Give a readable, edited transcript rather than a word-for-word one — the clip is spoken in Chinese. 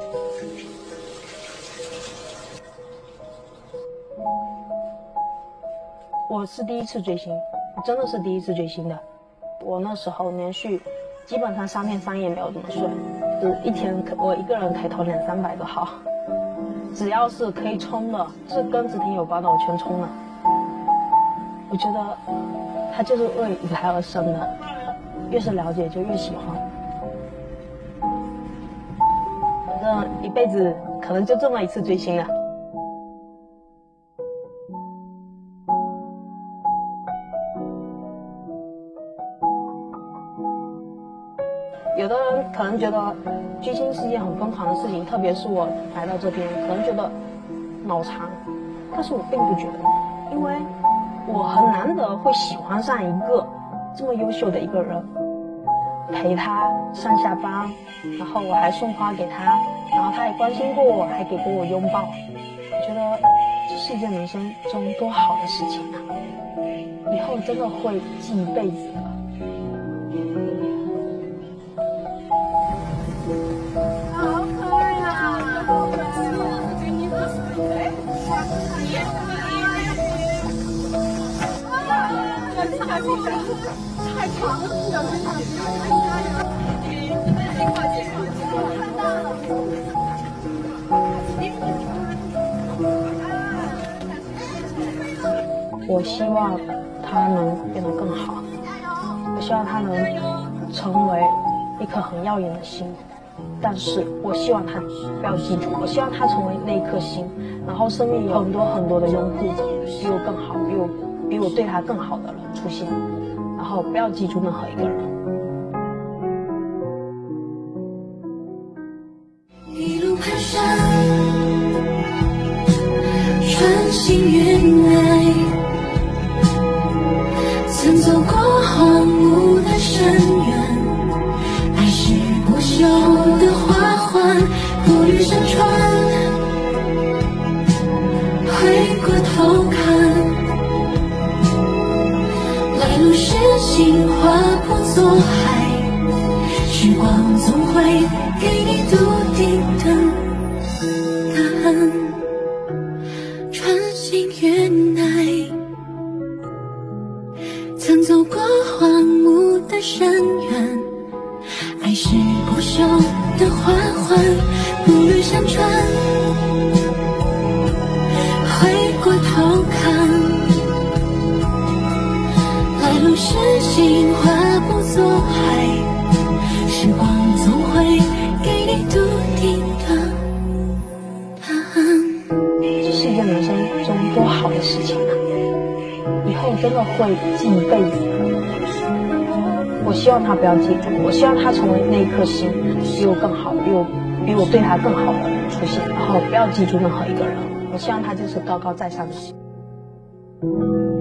我是第一次追星，真的是第一次追星的。我那时候连续基本上3天3夜没有怎么睡，一天我一个人可以投200、300个号，只要是可以冲的，是跟子婷有关的，我全冲了。我觉得他就是为舞台而生的，越是了解就越喜欢。反正一辈子可能就这么一次追星了。有的人可能觉得追星是一件很疯狂的事情，特别是我来到这边，可能觉得脑残，但是我并不觉得，因为我很难得会喜欢上一个这么优秀的一个人，陪他上下班，然后我还送花给他，然后他也关心过我，还给过我拥抱。我觉得这是一件人生中多好的事情啊，以后真的会记一辈子的。 太长了，小心小心！看到了。 我希望他能变得更好，我希望他能成为一颗很耀眼的星，但是我希望他不要记住，我希望他成为那一颗星，然后身边有很多很多的拥护者，比我更好，比我对他更好的人出现，然后不要记住任何一个人。 一路蹒跚，穿行云来，曾走过荒芜的深渊，爱是不朽的花环，步履山川，回过头看，来路是心划破错海，时光总会给你笃定的答案。穿行云来，曾走过荒芜的深渊，爱是不朽的花环，步履山川，回过头看，来路是心划不作海，时光总会给你笃定的答案。 这是一件人生中多好的事情啊，以后真的会记一辈子的。我希望他不要记住，我希望他成为那一颗星，比我更好，比我对他更好的人出现，然后不要记住任何一个人。我希望他就是高高在上的星。